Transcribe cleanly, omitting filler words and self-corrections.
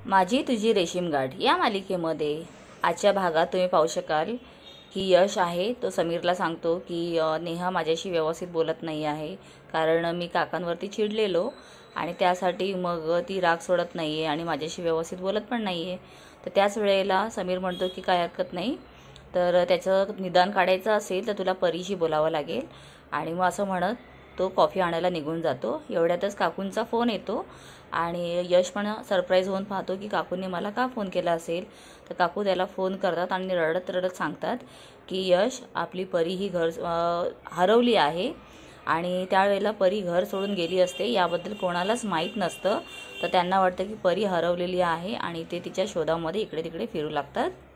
माझी तुझी रेशीमगाठ या मालिकेमध्ये आजच्या भागात तुम्ही पाहू शकाल की यश आहे तो समीरला सांगतो की नेहा माझ्याशी व्यवस्थित बोलत नाही आहे, कारण मी काकांवरती चिडलेलो आणि त्यासाठी मग ती राग सोडत नाही आहे आणि माझ्याशी व्यवस्थित बोलत पण नाही आहे. तर त्याच वेळेला समीर म्हणतो की काय हरकत नाही, तर त्याचं निदान काढायचं असेल तर तुला परीशी बोलावं लागेल. आणि मग असं म्हणत तो कॉफी आणायला निघून जातो. एवढ्यातच काकूंचा फोन येतो आणि यश पण सरप्राईज होऊन पाहतो की काकूंनी मला का फोन केला असेल. तर काकू त्याला फोन करतात आणि रडत रडत सांगतात की यश, आपली परी ही घर हरवली आहे आणि त्यावेळेला परी घर सोडून गेली असते याबद्दल कोणालाच माहीत नसतं. तर त्यांना वाटतं की परी हरवलेली आहे आणि ते तिच्या शोधामध्ये इकडे तिकडे फिरू लागतात.